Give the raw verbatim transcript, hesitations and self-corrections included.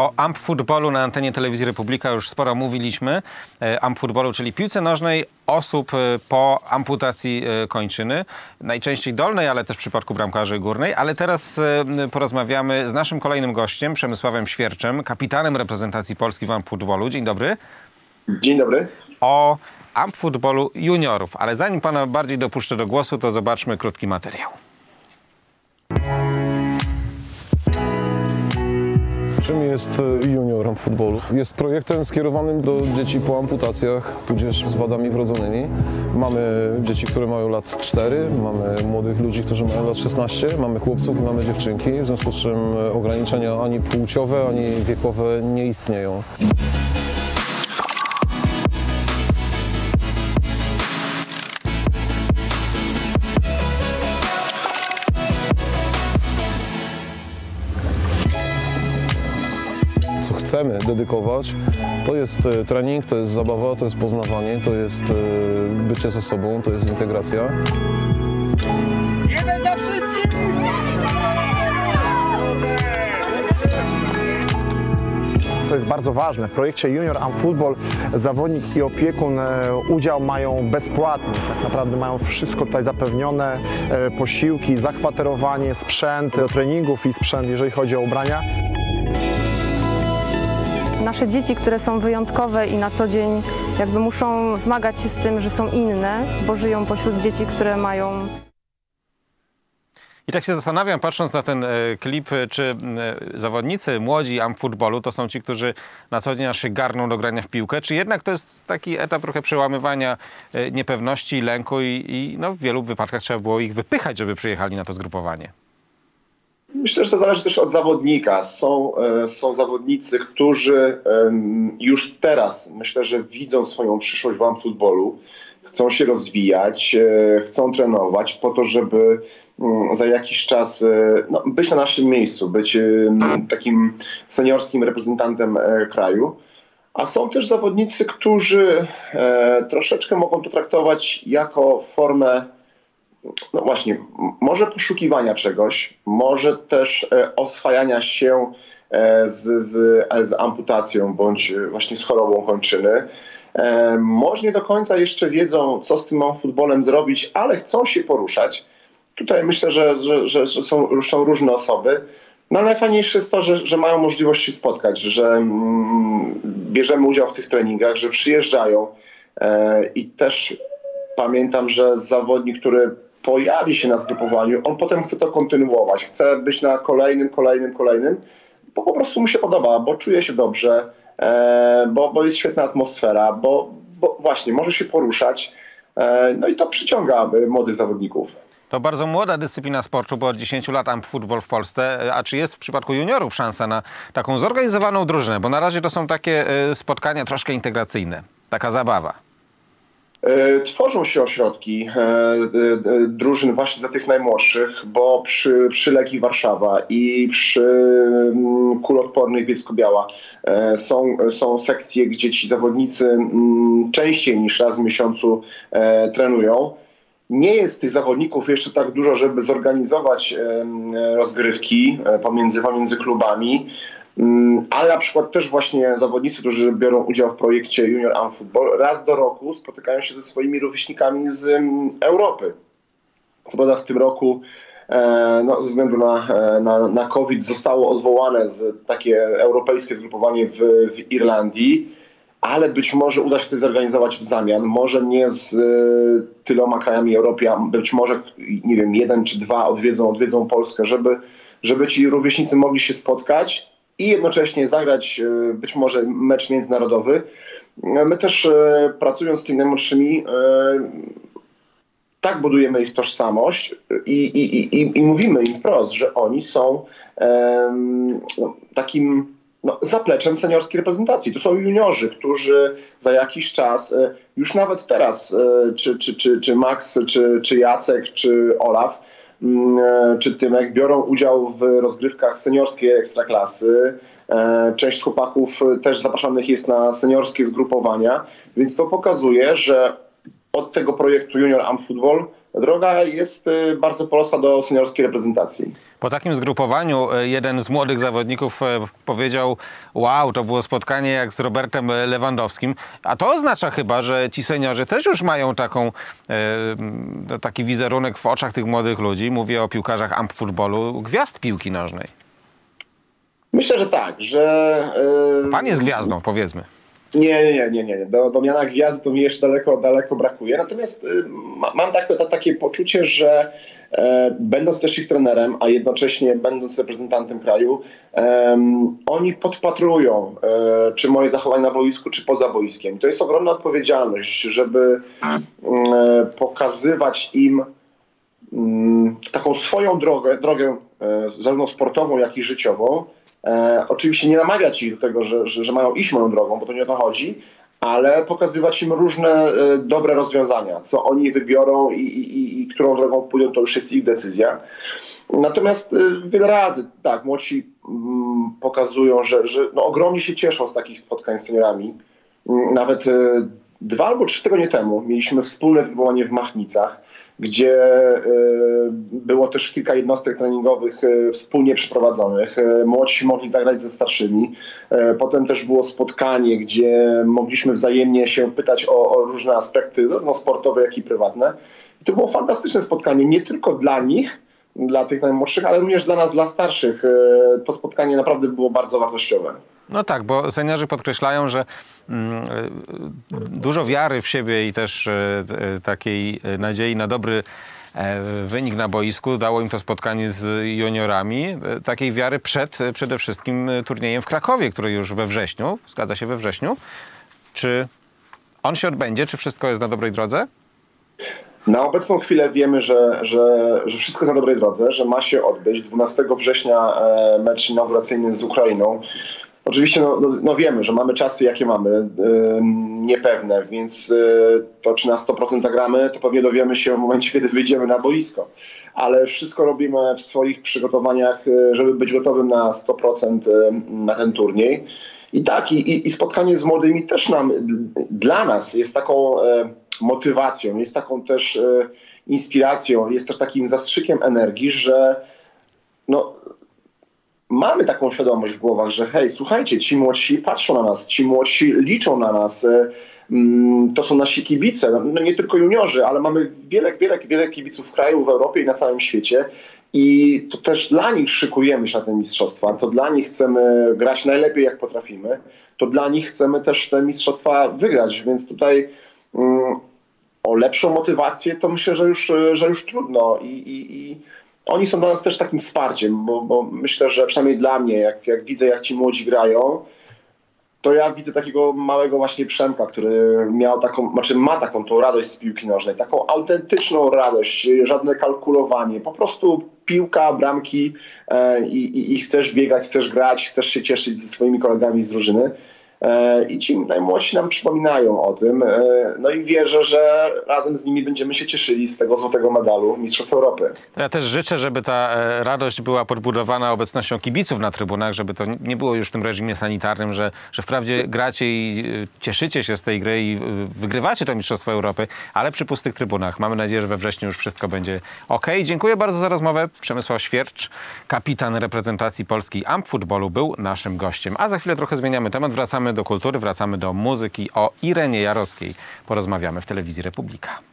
O ampfootballu na antenie Telewizji Republika już sporo mówiliśmy. Ampfootballu, czyli piłce nożnej osób po amputacji kończyny. Najczęściej dolnej, ale też w przypadku bramkarzy górnej. Ale teraz porozmawiamy z naszym kolejnym gościem, Przemysławem Świerczem, kapitanem reprezentacji Polski w ampfootballu. Dzień dobry. Dzień dobry. O ampfootballu juniorów. Ale zanim pana bardziej dopuszczę do głosu, to zobaczmy krótki materiał. Czym jest junior ampfootballu? Jest projektem skierowanym do dzieci po amputacjach, tudzież z wadami wrodzonymi. Mamy dzieci, które mają lat cztery, mamy młodych ludzi, którzy mają lat szesnaście, mamy chłopców i mamy dziewczynki, w związku z czym ograniczenia ani płciowe, ani wiekowe nie istnieją. Co chcemy dedykować, to jest trening, to jest zabawa, to jest poznawanie, to jest bycie ze sobą, to jest integracja. Jeden za wszystkich! Co jest bardzo ważne, w projekcie Junior Ampfootball zawodnik i opiekun udział mają bezpłatnie. Tak naprawdę mają wszystko tutaj zapewnione, posiłki, zakwaterowanie, sprzęt do treningów i sprzęt, jeżeli chodzi o ubrania. Nasze dzieci, które są wyjątkowe i na co dzień jakby muszą zmagać się z tym, że są inne, bo żyją pośród dzieci, które mają... I tak się zastanawiam, patrząc na ten e, klip, czy e, zawodnicy młodzi ampfootballu to są ci, którzy na co dzień aż się garną do grania w piłkę, czy jednak to jest taki etap trochę przełamywania e, niepewności, lęku i, i no, w wielu wypadkach trzeba było ich wypychać, żeby przyjechali na to zgrupowanie? Myślę, że to zależy też od zawodnika. Są, są zawodnicy, którzy już teraz, myślę, że widzą swoją przyszłość w ampfootballu, chcą się rozwijać, chcą trenować po to, żeby za jakiś czas no, być na naszym miejscu, być takim seniorskim reprezentantem kraju. A są też zawodnicy, którzy troszeczkę mogą to traktować jako formę, no właśnie, może poszukiwania czegoś, może też e, oswajania się e, z, z, z amputacją bądź właśnie z chorobą kończyny. E, może nie do końca jeszcze wiedzą, co z tym ampfootballem zrobić, ale chcą się poruszać. Tutaj myślę, że, że, że, że są, są różne osoby. No ale najfajniejsze jest to, że, że mają możliwość się spotkać, że mm, bierzemy udział w tych treningach, że przyjeżdżają e, i też pamiętam, że zawodnik, który pojawi się na zgrupowaniu, on potem chce to kontynuować, chce być na kolejnym, kolejnym, kolejnym, bo po prostu mu się podoba, bo czuje się dobrze, e, bo, bo jest świetna atmosfera, bo, bo właśnie może się poruszać, e, no i to przyciąga młodych zawodników. To bardzo młoda dyscyplina sportu, bo od dziesięciu lat ampfootball w Polsce. A czy jest w przypadku juniorów szansa na taką zorganizowaną drużynę? Bo na razie to są takie spotkania troszkę integracyjne, taka zabawa. Tworzą się ośrodki drużyn właśnie dla tych najmłodszych, bo przy, przy Legii Warszawa i przy Kuloodpornych Bielsko-Biała są, są sekcje, gdzie ci zawodnicy częściej niż raz w miesiącu trenują. Nie jest tych zawodników jeszcze tak dużo, żeby zorganizować rozgrywki pomiędzy, pomiędzy klubami. Ale na przykład też właśnie zawodnicy, którzy biorą udział w projekcie Junior Ampfootball, raz do roku spotykają się ze swoimi rówieśnikami z Europy. Co prawda w tym roku no, ze względu na, na, na COVID zostało odwołane z takie europejskie zgrupowanie w, w Irlandii, ale być może uda się coś zorganizować w zamian. Może nie z y, tyloma krajami Europy, a być może, nie wiem, jeden czy dwa odwiedzą, odwiedzą Polskę, żeby, żeby ci rówieśnicy mogli się spotkać i jednocześnie zagrać y, być może mecz międzynarodowy. My też y, pracując z tymi najmłodszymi y, tak budujemy ich tożsamość i, i, i, i mówimy im wprost, że oni są y, no, takim no, zapleczem seniorskiej reprezentacji. To są juniorzy, którzy za jakiś czas, już nawet teraz, czy, czy, czy, czy Max, czy, czy Jacek, czy Olaf, czy Tymek biorą udział w rozgrywkach seniorskiej ekstraklasy. Część chłopaków też zapraszanych jest na seniorskie zgrupowania, więc to pokazuje, że od tego projektu Junior Amp Football droga jest bardzo prosta do seniorskiej reprezentacji. Po takim zgrupowaniu jeden z młodych zawodników powiedział: wow, to było spotkanie jak z Robertem Lewandowskim. A to oznacza chyba, że ci seniorzy też już mają taką, taki wizerunek w oczach tych młodych ludzi. Mówię o piłkarzach Amp Footballu, gwiazd piłki nożnej. Myślę, że tak, że... Yy... Pan jest gwiazdą, powiedzmy. Nie, nie, nie, nie. Do, do miana gwiazdy to mi jeszcze daleko, daleko brakuje. Natomiast y, ma, mam tak, to, takie poczucie, że e, będąc też ich trenerem, a jednocześnie będąc reprezentantem kraju, e, oni podpatrują, e, czy moje zachowanie na boisku, czy poza boiskiem. To jest ogromna odpowiedzialność, żeby e, pokazywać im m, taką swoją drogę, drogę e, zarówno sportową, jak i życiową. E, oczywiście nie namawiać ich do tego, że, że, że mają iść moją drogą, bo to nie o to chodzi, ale pokazywać im różne e, dobre rozwiązania, co oni wybiorą i, i, i którą drogą pójdą, to już jest ich decyzja. Natomiast e, wiele razy, tak, młodsi m, pokazują, że, że no, ogromnie się cieszą z takich spotkań z seniorami. Nawet e, dwa albo trzy tygodnie temu mieliśmy wspólne zgrupowanie w Machnicach, gdzie było też kilka jednostek treningowych wspólnie przeprowadzonych. Młodsi mogli zagrać ze starszymi. Potem też było spotkanie, gdzie mogliśmy wzajemnie się pytać o, o różne aspekty, zarówno sportowe, jak i prywatne. I to było fantastyczne spotkanie, nie tylko dla nich, dla tych najmłodszych, ale również dla nas, dla starszych. To spotkanie naprawdę było bardzo wartościowe. No tak, bo seniorzy podkreślają, że mm, dużo wiary w siebie i też e, takiej nadziei na dobry e, wynik na boisku dało im to spotkanie z juniorami. E, takiej wiary przed e, przede wszystkim turniejem w Krakowie, który już we wrześniu, zgadza się, we wrześniu. Czy on się odbędzie? Czy wszystko jest na dobrej drodze? Na obecną chwilę wiemy, że, że, że wszystko jest na dobrej drodze, że ma się odbyć dwunastego września e, mecz inauguracyjny z Ukrainą. Oczywiście no, no, no wiemy, że mamy czasy, jakie mamy, yy, niepewne, więc yy, to czy na sto procent zagramy, to pewnie dowiemy się w momencie, kiedy wyjdziemy na boisko. Ale wszystko robimy w swoich przygotowaniach, yy, żeby być gotowym na sto procent yy, na ten turniej. I tak, i, i spotkanie z młodymi też nam, dla nas jest taką yy, motywacją, jest taką też yy, inspiracją, jest też takim zastrzykiem energii, że no, mamy taką świadomość w głowach, że hej, słuchajcie, ci młodsi patrzą na nas, ci młodsi liczą na nas, to są nasi kibice, no nie tylko juniorzy, ale mamy wiele, wiele, wiele kibiców w kraju, w Europie i na całym świecie i to też dla nich szykujemy się na te mistrzostwa, to dla nich chcemy grać najlepiej jak potrafimy, to dla nich chcemy też te mistrzostwa wygrać, więc tutaj um, o lepszą motywację to myślę, że już, że już trudno i, i, i oni są dla nas też takim wsparciem, bo, bo myślę, że przynajmniej dla mnie, jak, jak widzę, jak ci młodzi grają, to ja widzę takiego małego właśnie Przemka, który miał taką, znaczy ma taką tą radość z piłki nożnej, taką autentyczną radość, żadne kalkulowanie, po prostu piłka, bramki e, i, i chcesz biegać, chcesz grać, chcesz się cieszyć ze swoimi kolegami z drużyny. I ci najmłodsi nam przypominają o tym. No i wierzę, że razem z nimi będziemy się cieszyli z tego złotego medalu Mistrzostw Europy. Ja też życzę, żeby ta radość była podbudowana obecnością kibiców na trybunach, żeby to nie było już w tym reżimie sanitarnym, że, że wprawdzie gracie i cieszycie się z tej gry i wygrywacie to Mistrzostwo Europy, ale przy pustych trybunach. Mamy nadzieję, że we wrześniu już wszystko będzie ok. Dziękuję bardzo za rozmowę. Przemysław Świercz, kapitan reprezentacji Polski Amp Footballu, był naszym gościem. A za chwilę trochę zmieniamy temat. Wracamy do kultury, wracamy do muzyki. O Irenie Jarockiej porozmawiamy w Telewizji Republika.